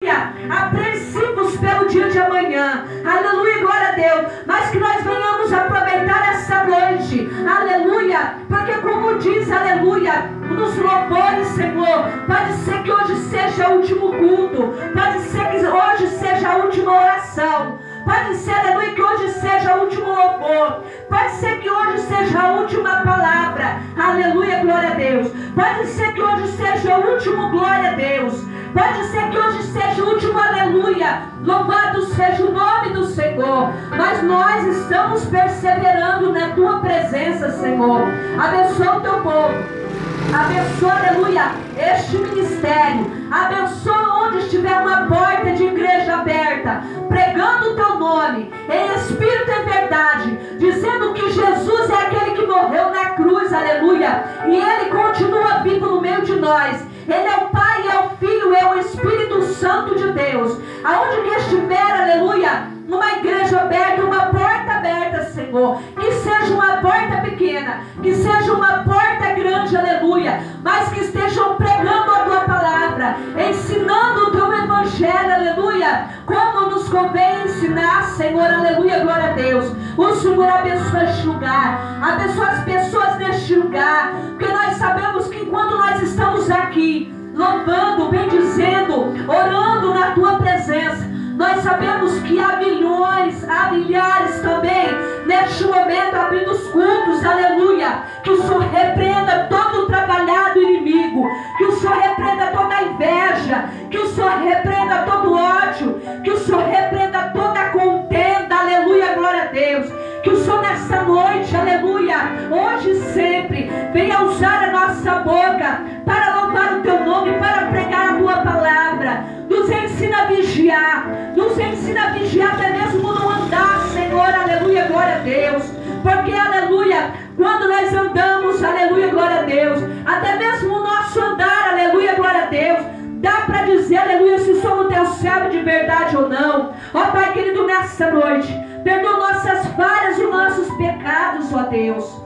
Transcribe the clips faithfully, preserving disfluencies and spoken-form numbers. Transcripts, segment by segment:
apreensivos pelo dia de amanhã, aleluia, glória a Deus, mas que nós venhamos aproveitar essa noite, aleluia, porque como diz, aleluia, nos louvores, Senhor, pode ser que hoje seja o último culto, pode ser que hoje seja a última oração, pode ser, aleluia, que hoje seja o último louvor, pode ser que hoje seja a última palavra, aleluia, glória a Deus, pode ser que hoje seja o último glória a Deus, pode ser que hoje seja o último aleluia, louvado seja o nome do Senhor, mas nós estamos perseverando na tua presença, Senhor. Abençoa o teu povo, abençoa, aleluia, este ministério, abençoa onde estiver uma porta de igreja aberta, pregando o teu nome, em espírito e verdade, dizendo que Jesus é aquele que morreu na cruz, aleluia, e Ele continua vivo no meio de nós. Ele é o Pai, é o Filho, é o Espírito Santo de Deus. Aonde que estiver, aleluia, uma igreja aberta, uma porta aberta, Senhor, que seja uma porta pequena, que seja uma porta grande, aleluia, mas que estejam pregando a tua palavra, ensinando o teu evangelho, aleluia, como nos convém ensinar, Senhor, aleluia, glória a Deus. O Senhor abençoa este lugar, abençoa as pessoas neste lugar, porque nós sabemos que enquanto nós estamos aqui, louvando, bendizendo, orando na tua presença, nós sabemos que há milhões, há milhares também, neste momento, abrindo os cultos, aleluia, que o Senhor repreenda todo o trabalhado inimigo, que o Senhor repreenda toda a inveja, que o Senhor repreenda todo o ódio, que o Senhor repreenda toda a contenda, aleluia, glória a Deus, que o Senhor nessa noite, aleluia, hoje e sempre, venha usar a nossa boca para louvar o teu nome, para pregar a tua palavra, nos ensina a vigiar, nos ensina a vigiar até mesmo no andar, Senhor, aleluia, glória a Deus, porque, aleluia, quando nós andamos, aleluia, glória a Deus, até mesmo o nosso andar, aleluia, glória a Deus, dá para dizer, aleluia, se somos teu servo de verdade ou não. Ó Pai querido, nessa noite, perdoa nossas falhas e nossos pecados, ó Deus.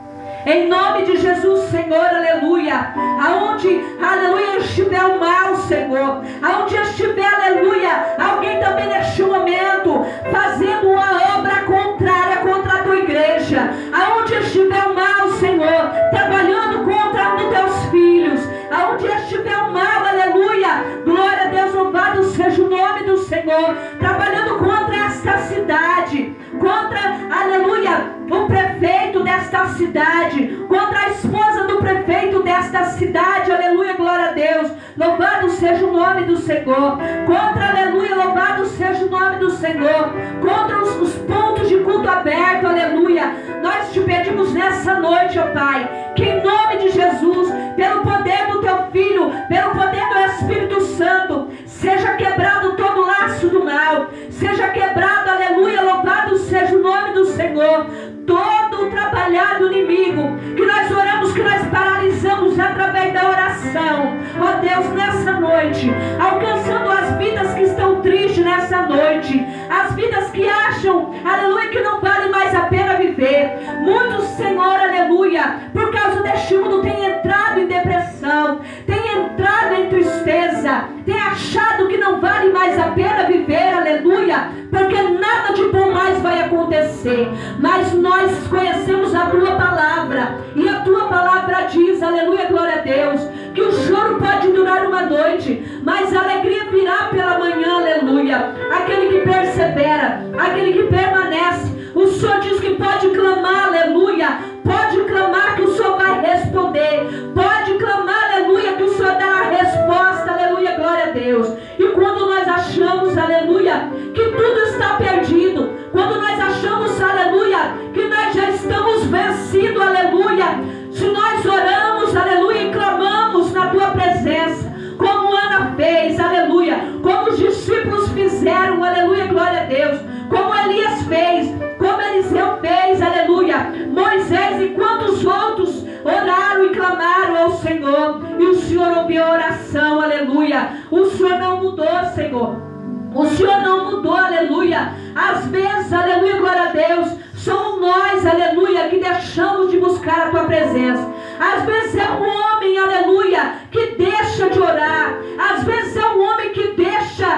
Em nome de Jesus, Senhor, aleluia. Aonde, aleluia, estiver o mal, Senhor. Aonde estiver, aleluia, alguém também neste momento fazendo uma obra contrária contra a tua igreja. Aonde estiver o mal, Senhor, trabalhando contra um dos teus filhos. Aonde estiver o mal, aleluia, glória a Deus, louvado seja o nome do Senhor. Trabalhando contra esta cidade, contra, aleluia, o prefeito desta cidade, contra a esposa do prefeito desta cidade, aleluia, glória a Deus, louvado seja o nome do Senhor, contra, aleluia, louvado seja o nome do Senhor, contra os, os pontos de culto aberto, aleluia, nós te pedimos nessa noite, ó Pai, que em nome de Jesus, pelo poder do teu Filho, pelo poder do Espírito Santo, seja quebrado todo o laço do mal, seja quebrado, aleluia, louvado seja o nome do Senhor, todo o trabalhado inimigo, que nós oramos, que nós paralisamos através da oração, ó Deus, nessa noite, alcançando as vidas que estão tristes nessa noite, as vidas que acham, aleluia, que não vale mais a pena viver. Muitos, Senhor, aleluia, por causa deste mundo, têm entrado em depressão, têm entrado em tristeza, têm achado que não vale mais a pena viver, aleluia, porque nada de bom mais vai acontecer. Mas nós conhecemos a tua palavra, e a tua palavra diz, aleluia, glória a Deus, que o choro pode durar uma noite, mas a alegria virá pela manhã, aleluia. Aquele que persevera, aquele que permanece, o Senhor diz que pode clamar, aleluia, pode clamar que o Senhor vai responder, pode clamar, aleluia, que o Senhor dará a resposta, aleluia, glória a Deus. E quando nós achamos, aleluia, que tudo está perdido, quando nós achamos, aleluia, que nós já estamos vencidos, aleluia, se nós oramos, aleluia, e clamamos na tua presença, como Ana fez, aleluia, como os discípulos fizeram, aleluia, glória a Deus, como Elias fez, como Eliseu fez, aleluia, Moisés e quantos outros oraram e clamaram ao Senhor, e o Senhor ouviu a oração, aleluia. O Senhor não mudou, Senhor, o Senhor não mudou, aleluia. Às vezes, aleluia, glória a Deus, somos nós, aleluia, que deixamos de buscar a tua presença. Às vezes é um homem, aleluia, que deixa de orar. Às vezes é um homem que deixa,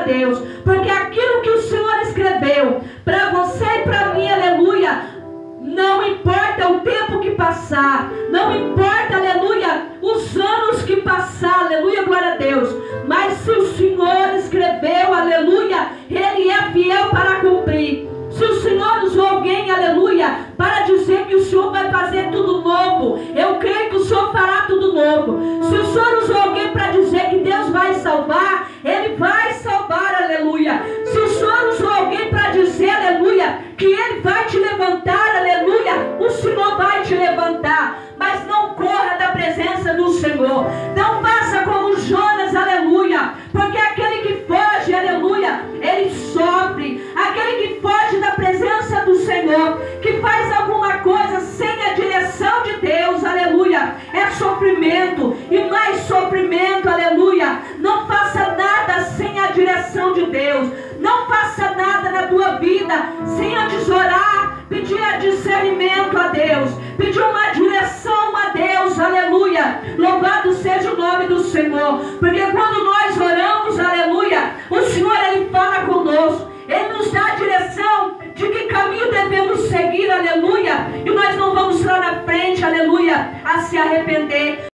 Deus, porque aquilo que o Senhor escreveu para você e para mim, aleluia, não importa o tempo que passar, não importa, aleluia, os anos que passar, aleluia, glória a Deus, mas se o Senhor escreveu, aleluia, Ele é fiel para cumprir. Se o Senhor usou alguém, aleluia, para dizer que o Senhor vai fazer tudo novo, eu creio que o Senhor fará tudo novo. Se o Senhor usou alguém para dizer que Deus vai salvar, Ele vai salvar, aleluia. Se o Senhor usou alguém para dizer, aleluia, que Ele vai te levantar, aleluia, o Senhor vai te levantar. Mas não corra da presença do Senhor. Não faça como Jonas, aleluia, porque aquele que foge, aleluia, ele sofre. Aquele que foge da presença do Senhor, que faz alguma coisa sem a direção de Deus, aleluia, é sofrimento e mais sofrimento, aleluia. Não faça nada sem a direção de Deus. Não faça nada na tua vida sem antes orar, pedir discernimento a Deus, pedir uma direção a Deus, aleluia. Louvado seja o nome do Senhor, porque quando nós oramos, aleluia, o Senhor, Ele fala conosco, Ele nos dá a direção de que caminho devemos seguir, aleluia, e nós não vamos lá na frente, aleluia, a se arrepender.